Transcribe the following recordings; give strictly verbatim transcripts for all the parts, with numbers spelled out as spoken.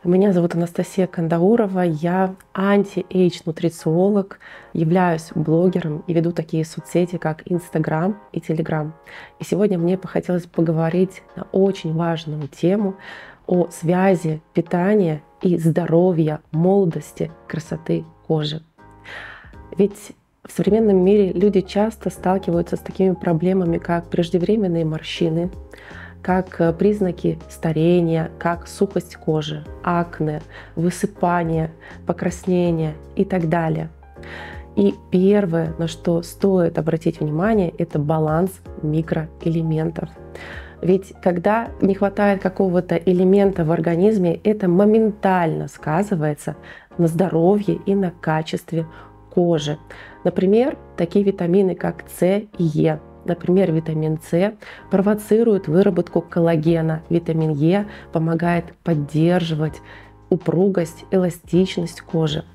Меня зовут Анастасия Кандаурова, я анти-эйдж нутрициолог, являюсь блогером и веду такие соцсети, как Инстаграм и Телеграм. И сегодня мне бы хотелось поговорить на очень важную тему о связи питания и здоровья, молодости, красоты кожи. Ведь в современном мире люди часто сталкиваются с такими проблемами, как преждевременные морщины, как признаки старения, как сухость кожи, акне, высыпание, покраснение и так далее. И первое, на что стоит обратить внимание, это баланс микроэлементов. Ведь когда не хватает какого-то элемента в организме, это моментально сказывается на здоровье и на качестве кожи. Например, такие витамины, как С и Е. Например, витамин С провоцирует выработку коллагена. Витамин Е помогает поддерживать упругость, эластичность кожи.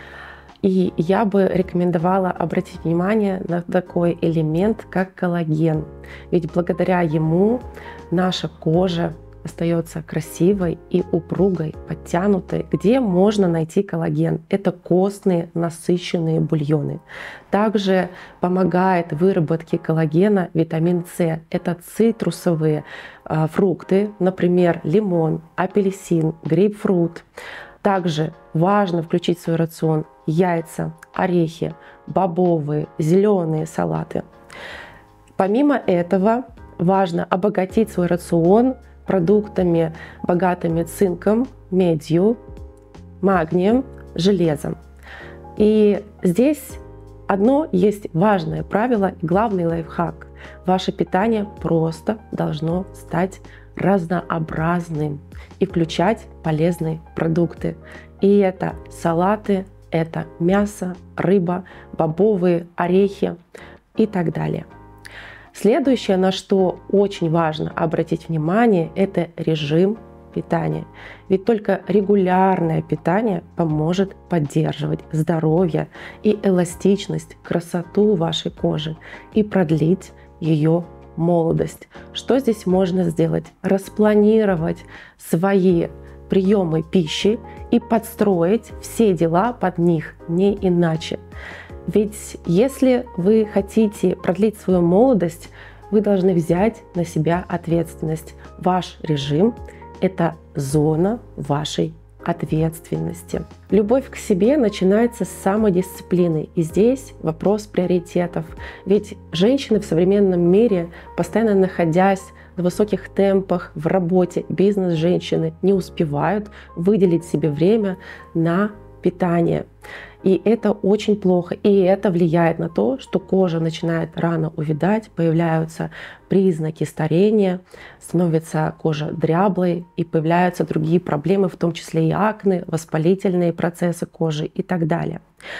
И я бы рекомендовала обратить внимание на такой элемент, как коллаген. Ведь благодаря ему наша кожа остается красивой и упругой, подтянутой. Где можно найти коллаген? Это костные насыщенные бульоны. Также помогает выработке коллагена витамин С. Это цитрусовые э, фрукты, например, лимон, апельсин, грейпфрут. Также важно включить в свой рацион яйца, орехи, бобовые, зеленые салаты. Помимо этого, важно обогатить свой рацион продуктами, богатыми цинком, медью, магнием, железом. И здесь одно есть важное правило и главный лайфхак. Ваше питание просто должно стать разнообразным и включать полезные продукты. И это салаты, это мясо, рыба, бобовые, орехи и так далее. Следующее, на что очень важно обратить внимание, это режим питания. Ведь только регулярное питание поможет поддерживать здоровье и эластичность, красоту вашей кожи и продлить ее молодость. Что здесь можно сделать? Распланировать свои приемы пищи и подстроить все дела под них, не иначе. Ведь если вы хотите продлить свою молодость, вы должны взять на себя ответственность. Ваш режим – это зона вашей ответственности. Любовь к себе начинается с самодисциплины. И здесь вопрос приоритетов. Ведь женщины в современном мире, постоянно находясь на высоких темпах в работе, бизнес-женщины не успевают выделить себе время на питание. И это очень плохо. И это влияет на то, что кожа начинает рано увядать, появляются признаки старения, становится кожа дряблой и появляются другие проблемы, в том числе и акне, воспалительные процессы кожи и так далее.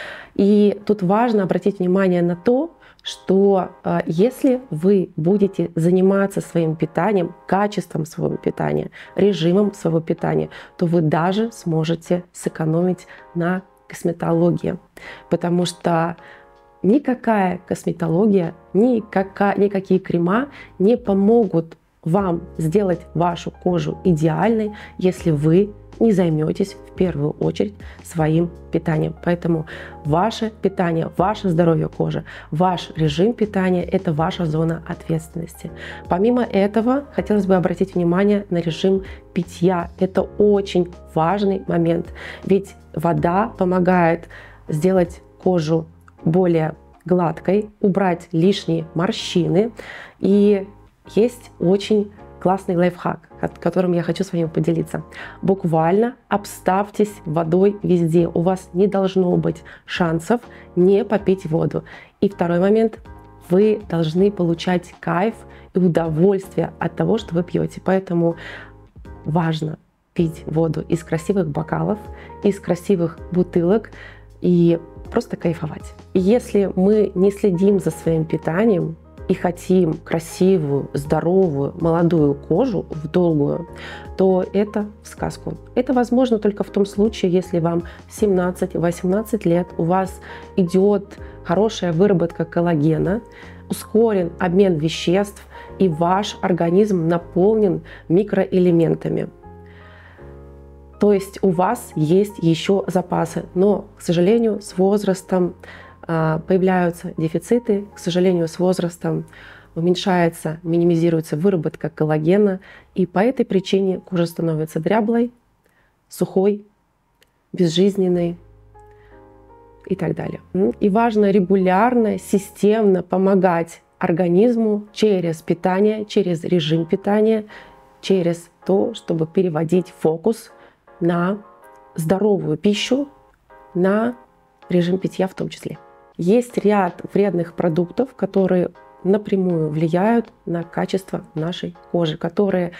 И тут важно обратить внимание на то, что э, если вы будете заниматься своим питанием, качеством своего питания, режимом своего питания, то вы даже сможете сэкономить на косметологии. Потому что никакая косметология, никакая, никакие крема не помогут вам сделать вашу кожу идеальной, если вы не займетесь в первую очередь своим питанием. Поэтому ваше питание, ваше здоровье кожи, ваш режим питания – это ваша зона ответственности. Помимо этого, хотелось бы обратить внимание на режим питья. Это очень важный момент, ведь вода помогает сделать кожу более гладкой, убрать лишние морщины. И есть очень классный лайфхак, которым я хочу с вами поделиться. Буквально обставьтесь водой везде. У вас не должно быть шансов не попить воду. И второй момент. Вы должны получать кайф и удовольствие от того, что вы пьете. Поэтому важно пить воду из красивых бокалов, из красивых бутылок и просто кайфовать. И если мы не следим за своим питанием, и хотим красивую, здоровую, молодую кожу в долгую, то это в сказку. Это возможно только в том случае, если вам семнадцать-восемнадцать лет, у вас идет хорошая выработка коллагена, ускорен обмен веществ, и ваш организм наполнен микроэлементами. То есть у вас есть еще запасы, но, к сожалению, с возрастом появляются дефициты, к сожалению, с возрастом уменьшается, минимизируется выработка коллагена, и по этой причине кожа становится дряблой, сухой, безжизненной и так далее. И важно регулярно, системно помогать организму через питание, через режим питания, через то, чтобы переводить фокус на здоровую пищу, на режим питья в том числе. Есть ряд вредных продуктов, которые напрямую влияют на качество нашей кожи, которые,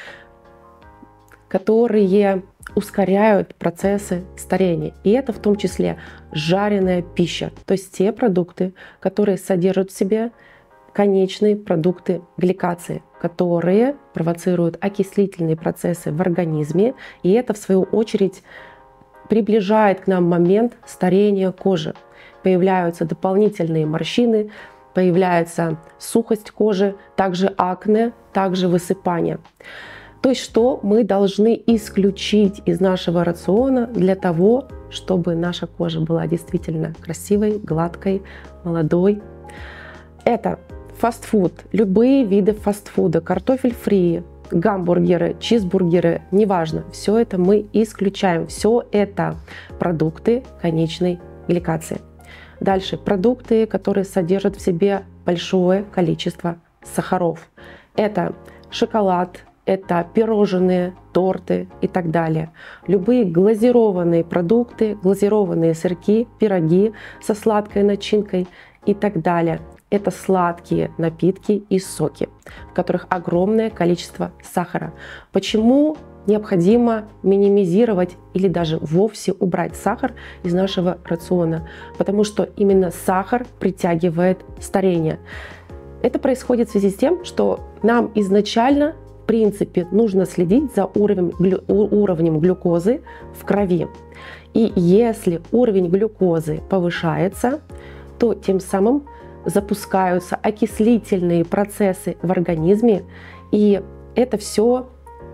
которые ускоряют процессы старения. И это в том числе жареная пища, то есть те продукты, которые содержат в себе конечные продукты гликации, которые провоцируют окислительные процессы в организме, и это в свою очередь приближает к нам момент старения кожи. Появляются дополнительные морщины, появляется сухость кожи, также акне, также высыпание. То есть что мы должны исключить из нашего рациона для того, чтобы наша кожа была действительно красивой, гладкой, молодой. Это фастфуд, любые виды фастфуда, картофель фри, гамбургеры, чизбургеры, неважно, все это мы исключаем. Все это продукты конечной гликации. Дальше продукты, которые содержат в себе большое количество сахаров. Это шоколад, это пирожные, торты и так далее. Любые глазированные продукты, глазированные сырки, пироги со сладкой начинкой и так далее. Это сладкие напитки и соки, в которых огромное количество сахара. Почему необходимо минимизировать или даже вовсе убрать сахар из нашего рациона? Потому что именно сахар притягивает старение. Это происходит в связи с тем, что нам изначально, в принципе, нужно следить за уровнем, глю, уровнем глюкозы в крови. И если уровень глюкозы повышается, то тем самым запускаются окислительные процессы в организме, и это все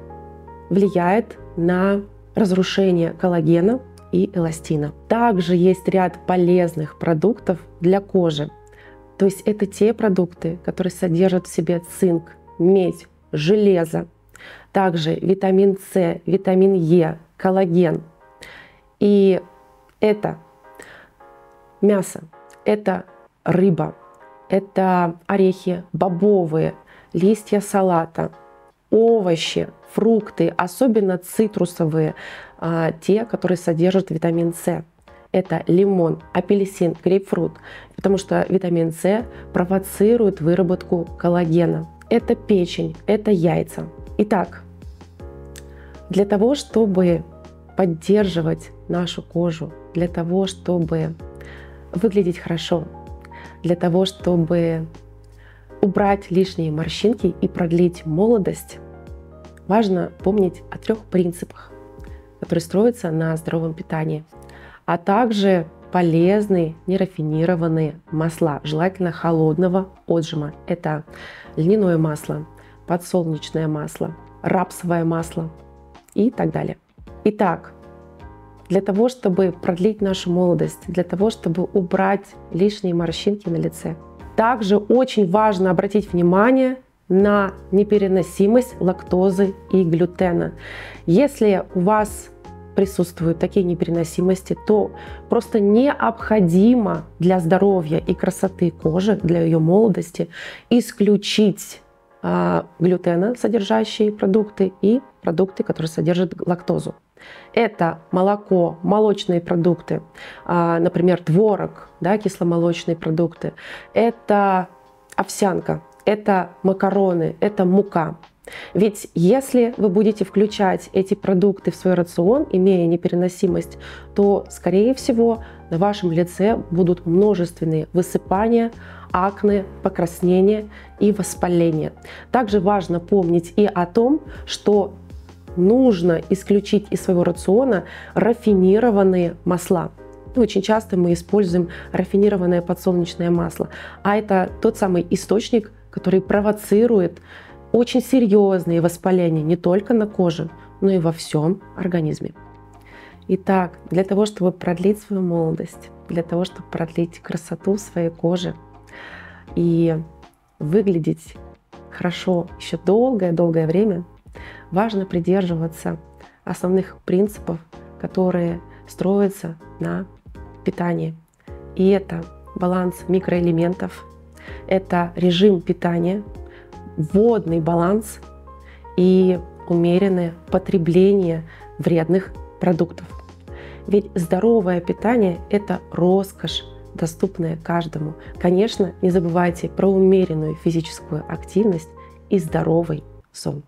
влияет на разрушение коллагена и эластина. Также есть ряд полезных продуктов для кожи. То есть это те продукты, которые содержат в себе цинк, медь, железо, также витамин С, витамин Е, коллаген. И это мясо, это рыба, это орехи бобовые, листья салата, овощи, фрукты, особенно цитрусовые, те, которые содержат витамин С. Это лимон, апельсин, грейпфрут, потому что витамин С провоцирует выработку коллагена. Это печень, это яйца. Итак, для того, чтобы поддерживать нашу кожу, для того, чтобы выглядеть хорошо, для того, чтобы убрать лишние морщинки и продлить молодость, важно помнить о трех принципах, которые строятся на здоровом питании, а также полезные нерафинированные масла, желательно холодного отжима. Это льняное масло, подсолнечное масло, рапсовое масло и так далее. Итак, для того, чтобы продлить нашу молодость, для того, чтобы убрать лишние морщинки на лице, также очень важно обратить внимание на непереносимость лактозы и глютена. Если у вас присутствуют такие непереносимости, то просто необходимо для здоровья и красоты кожи, для ее молодости исключить а, глютена содержащие продукты и продукты, которые содержат лактозу. Это молоко, молочные продукты, а, например, творог, да, кисломолочные продукты. Это овсянка, это макароны, это мука. Ведь если вы будете включать эти продукты в свой рацион, имея непереносимость, то, скорее всего, на вашем лице будут множественные высыпания, акне, покраснения и воспаления. Также важно помнить и о том, что нужно исключить из своего рациона рафинированные масла. Очень часто мы используем рафинированное подсолнечное масло, а это тот самый источник, который провоцирует очень серьезные воспаления не только на коже, но и во всем организме. Итак, для того, чтобы продлить свою молодость, для того, чтобы продлить красоту своей кожи и выглядеть хорошо еще долгое-долгое время, важно придерживаться основных принципов, которые строятся на питании. И это баланс микроэлементов, это режим питания, водный баланс и умеренное потребление вредных продуктов. Ведь здоровое питание – это роскошь, доступная каждому. Конечно, не забывайте про умеренную физическую активность и здоровый сон.